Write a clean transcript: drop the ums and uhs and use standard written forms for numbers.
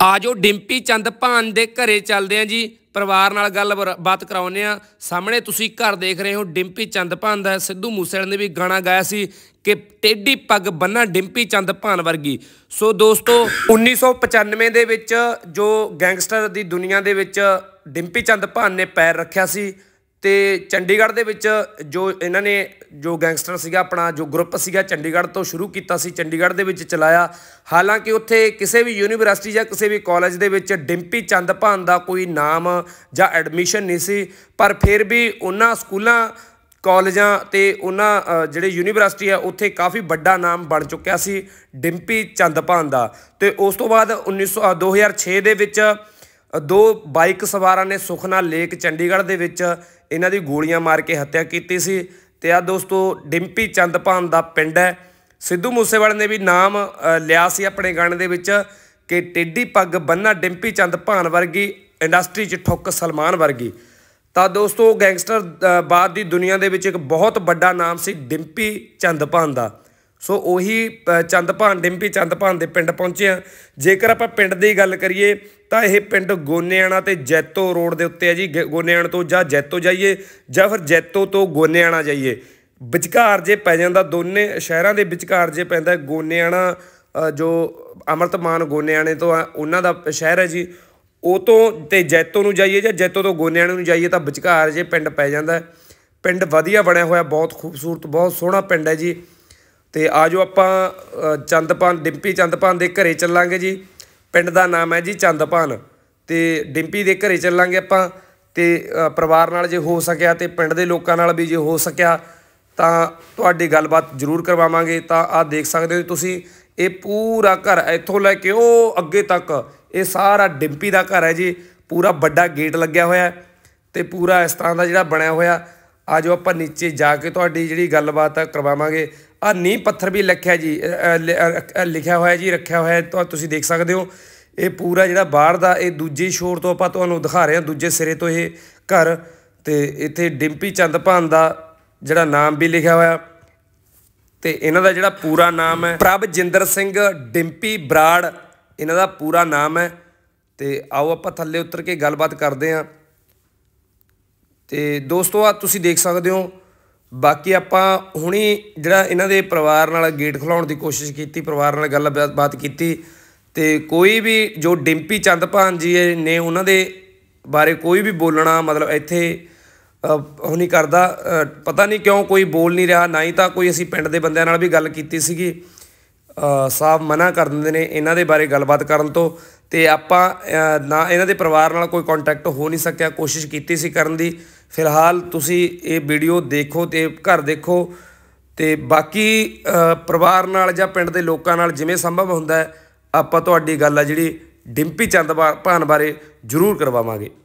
ਆ ਜੋ ਡਿੰਪੀ ਚੰਦ ਭਾਨ ਦੇ ਘਰੇ ਚੱਲਦੇ ਆ ਜੀ। ਪਰਿਵਾਰ ਨਾਲ ਗੱਲਬਾਤ ਕਰਾਉਂਦੇ ਆ। ਸਾਹਮਣੇ ਤੁਸੀਂ ਘਰ ਦੇਖ ਰਹੇ ਹੋ ਡਿੰਪੀ ਚੰਦ ਭਾਨ ਦਾ। ਸਿੱਧੂ ਮੂਸੇਵਾਲੇ ਨੇ ਵੀ ਗਾਣਾ ਗਾਇਆ ਸੀ ਕਿ ਟੇਢੀ ਪੱਗ ਬੰਨਾ ਡਿੰਪੀ ਚੰਦ ਭਾਨ ਵਰਗੀ। ਸੋ ਦੋਸਤੋ 1995 ਦੇ ਵਿੱਚ ਜੋ ਗੈਂਗਸਟਰ ਦੀ ਦੁਨੀਆ ਦੇ ਵਿੱਚ ਡਿੰਪੀ ਚੰਦ ਭਾਨ ਨੇ ਪੈਰ ਰੱਖਿਆ ਸੀ ਤੇ ਚੰਡੀਗੜ੍ਹ ਦੇ ਵਿੱਚ ਜੋ ਇਹਨਾਂ ਨੇ ਜੋ ਗੈਂਗਸਟਰ ਸੀਗਾ ਆਪਣਾ ਜੋ ਗਰੁੱਪ ਸੀਗਾ ਚੰਡੀਗੜ੍ਹ ਤੋਂ ਸ਼ੁਰੂ ਕੀਤਾ ਸੀ, ਚੰਡੀਗੜ੍ਹ ਦੇ ਵਿੱਚ ਚਲਾਇਆ। ਹਾਲਾਂਕਿ ਉੱਥੇ ਕਿਸੇ ਵੀ ਯੂਨੀਵਰਸਿਟੀ ਜਾਂ ਕਿਸੇ ਵੀ ਕਾਲਜ ਦੇ ਵਿੱਚ ਡਿੰਪੀ ਚੰਦ ਭਾਨ ਦਾ ਕੋਈ ਨਾਮ ਜਾਂ ਐਡਮਿਸ਼ਨ ਨਹੀਂ ਸੀ, ਪਰ ਫਿਰ ਵੀ ਉਹਨਾਂ ਸਕੂਲਾਂ ਕਾਲਜਾਂ ਤੇ ਉਹਨਾਂ ਜਿਹੜੇ ਯੂਨੀਵਰਸਿਟੀ ਆ ਉੱਥੇ ਕਾਫੀ ਵੱਡਾ ਨਾਮ ਬਣ ਚੁੱਕਿਆ ਸੀ ਡਿੰਪੀ ਚੰਦ ਭਾਨ ਦਾ। ਤੇ ਉਸ ਤੋਂ ਬਾਅਦ 2006 ਦੇ ਵਿੱਚ ਦੋ ਬਾਈਕ ਸਵਾਰਾਂ ਨੇ ਸੁਖਨਾ ਲੇਕ ਚੰਡੀਗੜ੍ਹ ਦੇ ਵਿੱਚ ਇਹਨਾਂ ਦੀ ਗੋਲੀਆਂ ਮਾਰ ਕੇ ਹੱਤਿਆ ਕੀਤੀ ਸੀ। ਤੇ ਆ ਦੋਸਤੋ ਡਿੰਪੀ ਚੰਦ ਭਾਨ ਦਾ ਪਿੰਡ ਹੈ। ਸਿੱਧੂ ਮੂਸੇਵਾਲੇ ਨੇ ਵੀ ਨਾਮ ਲਿਆ ਸੀ ਆਪਣੇ ਗਾਣੇ ਦੇ ਵਿੱਚ ਕਿ ਟੇਢੀ ਪੱਗ ਬੰਨਾ ਡਿੰਪੀ ਚੰਦ ਭਾਨ ਵਰਗੀ, ਇੰਡਸਟਰੀ 'ਚ ਠੁੱਕ ਸਲਮਾਨ ਵਰਗੀ। ਤਾਂ ਦੋਸਤੋ ਗੈਂਗਸਟਰ ਬਾਦ ਦੀ ਦੁਨੀਆ ਦੇ ਵਿੱਚ ਇੱਕ ਬਹੁਤ ਵੱਡਾ ਨਾਮ ਸੀ ਡਿੰਪੀ ਚੰਦ ਭਾਨ ਦਾ। ਸੋ ਉਹੀ ਚੰਦ ਭਾਨ ਡਿੰਪੀ ਚੰਦ ਭਾਨ ਦੇ ਪਿੰਡ ਪਹੁੰਚੇ ਆ। ਜੇਕਰ ਆਪਾਂ ਪਿੰਡ ਦੀ ਗੱਲ ਕਰੀਏ ਤਾਂ ਇਹ ਪਿੰਡ ਗੋਨੇਆਣਾ ਤੇ ਜੈਤੋ ਰੋਡ ਦੇ ਉੱਤੇ ਹੈ ਜੀ। ਗੋਨੇਆਣਾ ਤੋਂ ਜਾਂ ਜੈਤੋ ਜਾਈਏ ਜਾਂ ਫਿਰ ਜੈਤੋ ਤੋਂ ਗੋਨੇਆਣਾ ਜਾਈਏ, ਵਿਚਕਾਰ ਜੇ ਪੈ ਜਾਂਦਾ, ਦੋਨੇ ਸ਼ਹਿਰਾਂ ਦੇ ਵਿਚਕਾਰ ਜੇ ਪੈਂਦਾ ਗੋਨੇਆਣਾ। ਜੋ ਅੰਮ੍ਰਿਤ ਮਾਨ ਗੋਨੇਆਣੇ ਤੋਂ ਉਹਨਾਂ ਦਾ ਸ਼ਹਿਰ ਹੈ ਜੀ। ਉਹ ਤੋਂ ਤੇ ਜੈਤੋ ਨੂੰ ਜਾਈਏ ਜਾਂ ਜੈਤੋ ਤੋਂ ਗੋਨੇਆਣੇ ਨੂੰ ਜਾਈਏ ਤਾਂ ਵਿਚਕਾਰ ਜੇ ਪਿੰਡ ਪੈ ਜਾਂਦਾ। ਪਿੰਡ ਵਧੀਆ ਬਣਿਆ ਹੋਇਆ, ਬਹੁਤ ਖੂਬਸੂਰਤ, ਬਹੁਤ ਸੋਹਣਾ ਪਿੰਡ ਹੈ ਜੀ। ਤੇ ਆ ਜੋ ਆਪਾਂ ਚੰਦ ਭਾਨ ਡਿੰਪੀ ਚੰਦ ਭਾਨ ਦੇ ਘਰੇ ਚੱਲਾਂਗੇ ਜੀ। ਪਿੰਡ ਦਾ ਨਾਮ ਹੈ ਜੀ ਚੰਦ ਭਾਨ। ਤੇ ਡਿੰਪੀ ਦੇ ਘਰੇ ਚੱਲਾਂਗੇ ਆਪਾਂ ਤੇ ਪਰਿਵਾਰ ਨਾਲ ਜੇ ਹੋ ਸਕਿਆ ਤੇ ਪਿੰਡ ਦੇ ਲੋਕਾਂ ਨਾਲ ਵੀ ਜੇ ਹੋ ਸਕਿਆ ਤਾਂ ਤੁਹਾਡੀ ਗੱਲਬਾਤ ਜ਼ਰੂਰ ਕਰਵਾਵਾਂਗੇ। ਤਾਂ ਆਹ ਦੇਖ ਸਕਦੇ ਹੋ ਤੁਸੀਂ, ਇਹ ਪੂਰਾ ਘਰ ਇੱਥੋਂ ਲੈ ਕੇ ਉਹ ਅੱਗੇ ਤੱਕ ਇਹ ਸਾਰਾ ਡਿੰਪੀ ਦਾ ਘਰ ਹੈ ਜੀ। ਪੂਰਾ ਵੱਡਾ ਗੇਟ ਲੱਗਿਆ ਹੋਇਆ ਤੇ ਪੂਰਾ ਇਸ ਤਰ੍ਹਾਂ ਦਾ ਜਿਹੜਾ ਬਣਿਆ ਹੋਇਆ। ਆ ਜੋ ਆਪਾਂ ਨੀਚੇ ਜਾ ਕੇ ਤੁਹਾਡੀ ਜਿਹੜੀ ਗੱਲਬਾਤ ਆ ਕਰਵਾਵਾਂਗੇ। ਆ ਨੀਂਹ ਪੱਥਰ ਵੀ ਲਿਖਿਆ ਜੀ, ਲਿਖਿਆ ਹੋਇਆ ਜੀ, ਰੱਖਿਆ ਹੋਇਆ ਤੁਸੀਂ ਦੇਖ ਸਕਦੇ ਹੋ। ਇਹ ਪੂਰਾ ਜਿਹੜਾ ਬਾਹਰ ਦਾ ਇਹ ਦੂਜੇ ਸ਼ੋਰ ਤੋਂ ਆਪਾਂ ਤੁਹਾਨੂੰ ਦਿਖਾ ਰਹੇ ਹਾਂ, ਦੂਜੇ ਸਿਰੇ ਤੋਂ ਇਹ ਘਰ। ਤੇ ਇੱਥੇ ਡਿੰਪੀ ਚੰਦ ਭਾਨ ਦਾ ਜਿਹੜਾ ਨਾਮ ਵੀ ਲਿਖਿਆ ਹੋਇਆ ਤੇ ਇਹਨਾਂ ਦਾ ਜਿਹੜਾ ਪੂਰਾ ਨਾਮ ਹੈ ਪ੍ਰਭਜਿੰਦਰ ਸਿੰਘ ਡਿੰਪੀ ਬਰਾੜ, ਇਹਨਾਂ ਦਾ ਪੂਰਾ ਨਾਮ ਹੈ। ਤੇ ਆਓ ਆਪਾਂ ਥੱਲੇ ਉਤਰ ਕੇ ਗੱਲਬਾਤ ਕਰਦੇ ਹਾਂ। ਤੇ ਦੋਸਤੋ ਆ ਤੁਸੀਂ ਦੇਖ ਸਕਦੇ ਹੋ। ਬਾਕੀ ਆਪਾਂ ਹੁਣੀ ਜਿਹੜਾ ਇਹਨਾਂ ਦੇ ਪਰਿਵਾਰ ਨਾਲ ਗੇਟ ਖੁਲਾਉਣ ਦੀ ਕੋਸ਼ਿਸ਼ ਕੀਤੀ, ਪਰਿਵਾਰ ਨਾਲ ਗੱਲਬਾਤ ਕੀਤੀ। ਤੇ ਕੋਈ ਵੀ ਜੋ ਡਿੰਪੀ ਚੰਦ ਭਾਨ ਜੀ ਨੇ ਉਹਨਾਂ ਦੇ ਬਾਰੇ ਕੋਈ ਵੀ ਬੋਲਣਾ ਮਤਲਬ ਇੱਥੇ ਉਹ ਨਹੀਂ ਕਰਦਾ। ਪਤਾ ਨਹੀਂ ਕਿਉਂ ਕੋਈ ਬੋਲ ਨਹੀਂ ਰਿਹਾ। ਨਾ ਹੀ ਤਾਂ ਕੋਈ ਅਸੀਂ ਪਿੰਡ ਦੇ ਬੰਦਿਆਂ ਨਾਲ ਵੀ ਗੱਲ ਕੀਤੀ ਸੀਗੀ, ਸਾਫ਼ ਮਨਾ ਕਰ ਦਿੰਦੇ ਨੇ ਇਹਨਾਂ ਦੇ ਬਾਰੇ ਗੱਲਬਾਤ ਕਰਨ ਤੋਂ। ਤੇ ਆਪਾਂ ਨਾ ਇਹਨਾਂ ਦੇ ਪਰਿਵਾਰ ਨਾਲ ਕੋਈ ਕੰਟੈਕਟ ਹੋ ਨਹੀਂ ਸਕਿਆ, ਕੋਸ਼ਿਸ਼ ਕੀਤੀ ਸੀ ਕਰਨ ਦੀ। ਫਿਲਹਾਲ ਤੁਸੀਂ ਇਹ ਵੀਡੀਓ ਦੇਖੋ ਤੇ ਘਰ ਦੇਖੋ ਤੇ ਬਾਕੀ ਪਰਿਵਾਰ ਨਾਲ ਜਾਂ ਪਿੰਡ ਦੇ ਲੋਕਾਂ ਨਾਲ ਜਿਵੇਂ ਸੰਭਵ ਹੁੰਦਾ ਹੈ ਆਪਾਂ ਤੁਹਾਡੀ ਗੱਲ ਆ ਜਿਹੜੀ ਡਿੰਪੀ ਚੰਦ ਭਾਨ ਬਾਰੇ ਜ਼ਰੂਰ ਕਰਵਾਵਾਂਗੇ।